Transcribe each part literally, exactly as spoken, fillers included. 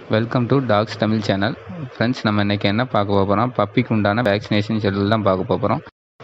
Welcome to Dogs Tamil channel. Friends, நம்ம இன்றைக்கி என்ன பார்க்க போகிறோம், பப்பிக்கு உண்டான வேக்சினேஷன் ஷெட்யூல் தான் பார்க்க போகிறோம்.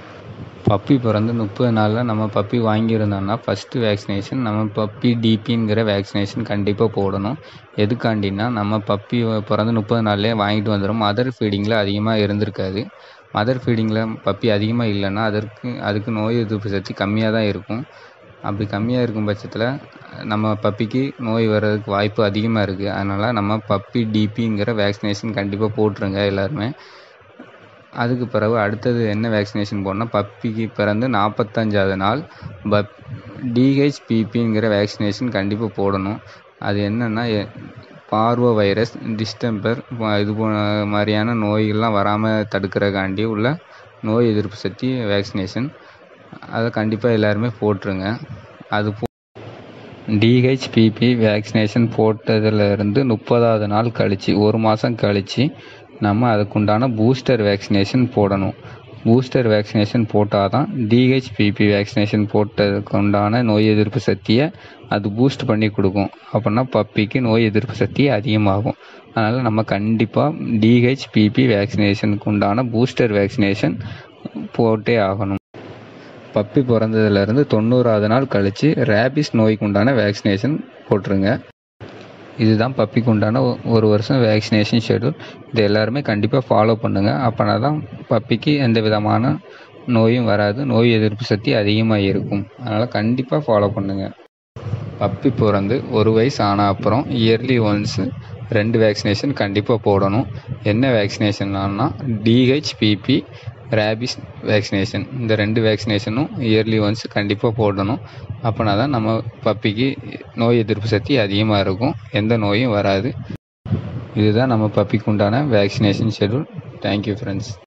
பப்பி பிறந்து முப்பது நாளில் நம்ம பப்பி வாங்கியிருந்தோம்னா ஃபஸ்ட்டு வேக்சினேஷன் நம்ம பப்பி டிபிங்கிற வேக்சினேஷன் கண்டிப்பாக போடணும். எதுக்காண்டின்னா, நம்ம பப்பி பிறந்து முப்பது நாள்லேயே வாங்கிட்டு வந்துடும். மதர் ஃபீடிங்கில் அதிகமாக இருந்திருக்காது. மதர் ஃபீடிங்கில் பப்பி அதிகமாக இல்லைன்னா அதற்கு அதுக்கு நோய் எதிர்ப்பு சக்தி கம்மியாக தான் இருக்கும். அப்படி கம்மியாக இருக்கும் பட்சத்தில் நம்ம பப்பிக்கு நோய் வர்றதுக்கு வாய்ப்பு அதிகமாக இருக்குது. அதனால் நம்ம பப்பி டிபிங்கிற வேக்சினேஷன் கண்டிப்பாக போட்டுருங்க எல்லாருமே. அதுக்கு பிறகு அடுத்தது என்ன வேக்சினேஷன் போடணும், பப்பிக்கு பிறந்து நாற்பத்தஞ்சாவது நாள் பப் டிஹெச்பிபிங்கிற வேக்சினேஷன் கண்டிப்பாக போடணும். அது என்னென்னா, பார்வோ வைரஸ், டிஸ்டெம்பர் இது போ மாதிரியான நோய்கள்லாம் வராமல் தடுக்கிறக்காண்டி உள்ள நோய் எதிர்ப்பு சக்தி வேக்சினேஷன். அதை கண்டிப்பாக எல்லாருமே போட்டுருங்க. அது போ டிஹெச்பிபி வேக்சினேஷன் போட்டதுலேருந்து முப்பதாவது நாள் கழித்து ஒரு மாதம் கழித்து நம்ம அதுக்குண்டான பூஸ்டர் வேக்சினேஷன் போடணும். பூஸ்டர் வேக்சினேஷன் போட்டால் தான் டிஹெச்பிபி வேக்சினேஷன் போட்டதுக்கு உண்டான நோய் எதிர்ப்பு சக்தியை அது பூஸ்ட் பண்ணி கொடுக்கும். அப்படின்னா பப்பிக்கு நோய் எதிர்ப்பு சக்தி அதிகமாகும். அதனால் நம்ம கண்டிப்பாக டிஹெச்பிபி வேக்சினேஷனுக்கு உண்டான பூஸ்டர் வேக்சினேஷன் போட்டே ஆகணும். பப்பி பிறந்ததுலேருந்து தொண்ணூறாவது நாள் கழித்து ரேபிஸ் நோய்க்கு உண்டான வேக்சினேஷன் போட்டுருங்க. இதுதான் பப்பிக்கு உண்டான ஒரு வருஷம் வேக்சினேஷன் ஷெட்யூல். இது எல்லாருமே கண்டிப்பாக ஃபாலோ பண்ணுங்கள். அப்போனா தான் பப்பிக்கு எந்த விதமான நோயும் வராது, நோய் எதிர்ப்பு சக்தி அதிகமாக இருக்கும். அதனால் கண்டிப்பாக ஃபாலோ பண்ணுங்கள். பப்பி பிறந்து ஒரு வயசு ஆன அப்புறம் இயர்லி ஒன்ஸு ரெண்டு வேக்சினேஷன் கண்டிப்பாக போடணும். என்ன வேக்சினேஷன்னா, டிஹெச்பிபி, ரேபிஸ் வேக்சினேஷன். இந்த ரெண்டு வேக்சினேஷனும் இயர்லி ஒன்ஸ் கண்டிப்பாக போடணும். அப்படின்னா தான் நம்ம பப்பிக்கு நோய் எதிர்ப்பு சக்தி அதிகமாக இருக்கும், எந்த நோயும் வராது. இதுதான் நம்ம பப்பிக்கு உண்டான வேக்சினேஷன் ஷெட்யூல். Thank you friends.